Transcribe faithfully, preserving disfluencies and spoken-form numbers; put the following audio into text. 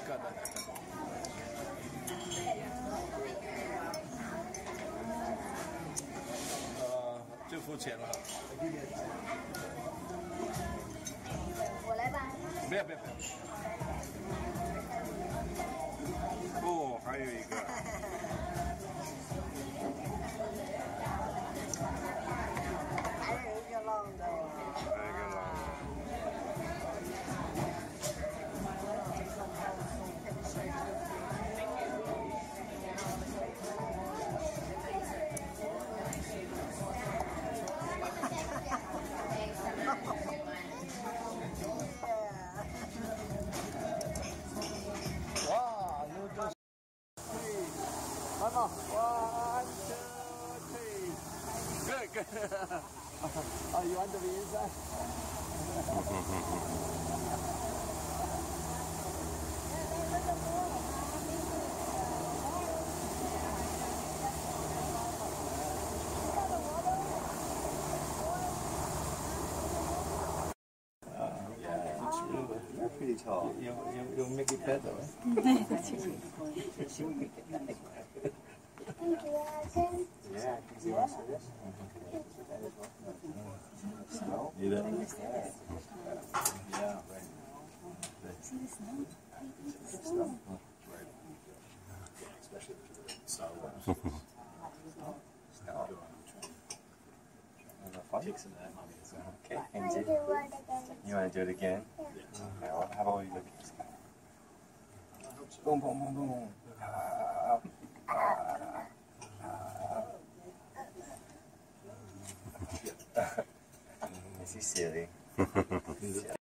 dekat dah. Uh, 就付钱了。 我来吧。 不要不要不要。哦，还有一个。 还有一个浪的。 还有一个浪的。哇，有这。Come on, one, two, three. Good, good. Oh, you want to be inside? Uh, yeah, it's really, you're pretty tall. You, you, you'll make it better, right? Thank you, Alex. Yeah, you want to see this? Snow? You don't? Yeah, right. See the snow? The snow? Right. Especially the Star Wars. Snow. Take some of that, mommy. Okay, Angie. You want to do it again? Yeah. Okay, well, how about we look at this guy? Boom, boom, boom, boom. Uh, uh, uh. Is he silly?